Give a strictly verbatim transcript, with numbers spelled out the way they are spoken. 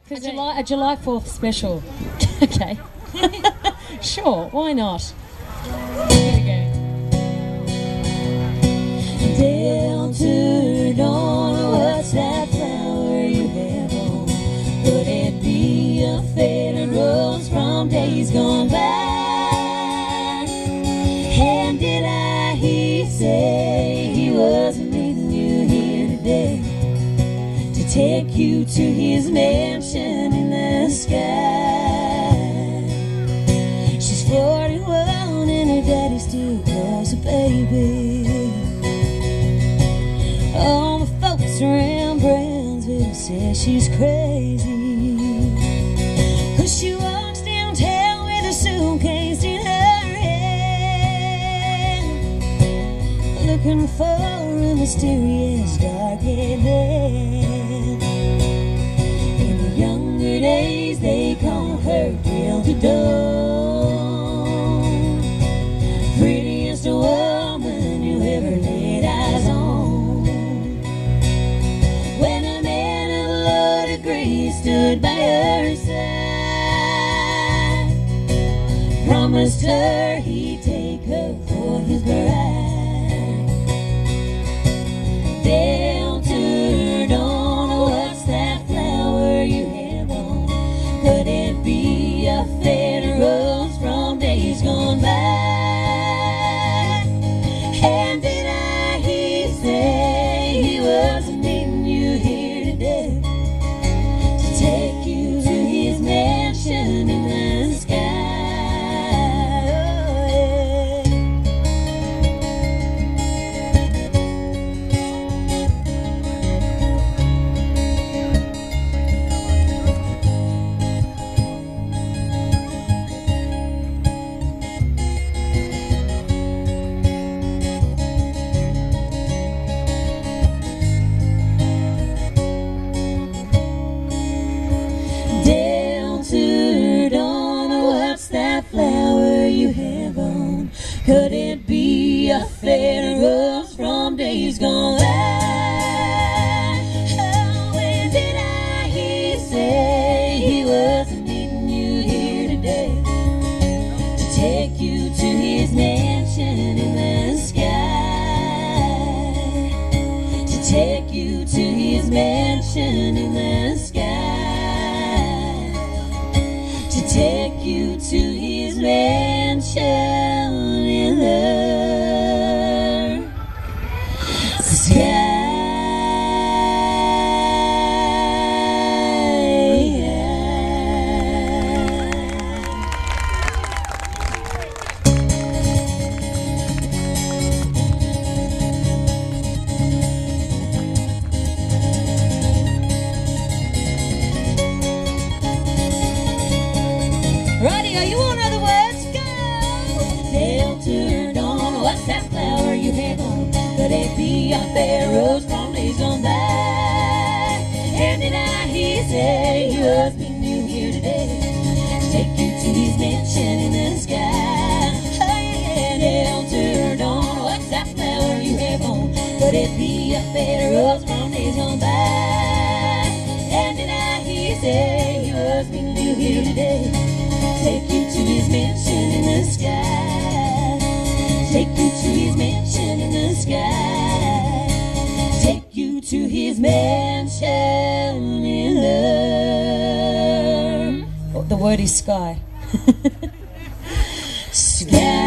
A July, a July fourth special. Okay. Sure, why not? Here we go. Delta dawn, what's that flower you have on? Could it be a faded rose from days gone by? And did I hear you say he wasn't meeting you here today to take you to his mansion in the sky? She's forty-one and her daddy still calls her baby. All the folks around Brownsville say she's crazy, 'cause she walks downtown with a suitcase in her hand, looking for a mysterious dark-haired man. In the younger days they call her Delta Dawn, prettiest woman you ever laid eyes on. Stood by her side, promised her he'd take her for his bride. Delta dawn, what's that flower you have on? Could it be a faded rose from days gone by? And did I hear you say he wasn't meeting you here today? Take you to his mansion in the sky. Oh, yeah. Delta dawn, what's that flower you have on? Could it be a faded rose from days gone by? Oh, when did I hear you say he wasn't meeting you here today to take you to his mansion in the sky? To take you to his mansion in the sky. Take you to his mansion in the sky. Righty, are you all know the words? Go! Delta dawn, what's that flower you have on? Could it be a fair rose from days gone by? And did I hear you say he was meeting you here today to take you to his mansion in the sky? Oh yeah, Delta dawn, what's that flower you have on? Could it be a fair rose from days gone by? And did I hear you say he was meeting you here today? Take you to his mansion in the sky. Take you to his mansion in the sky. Take you to his mansion in the... Oh, the word is sky. Sky.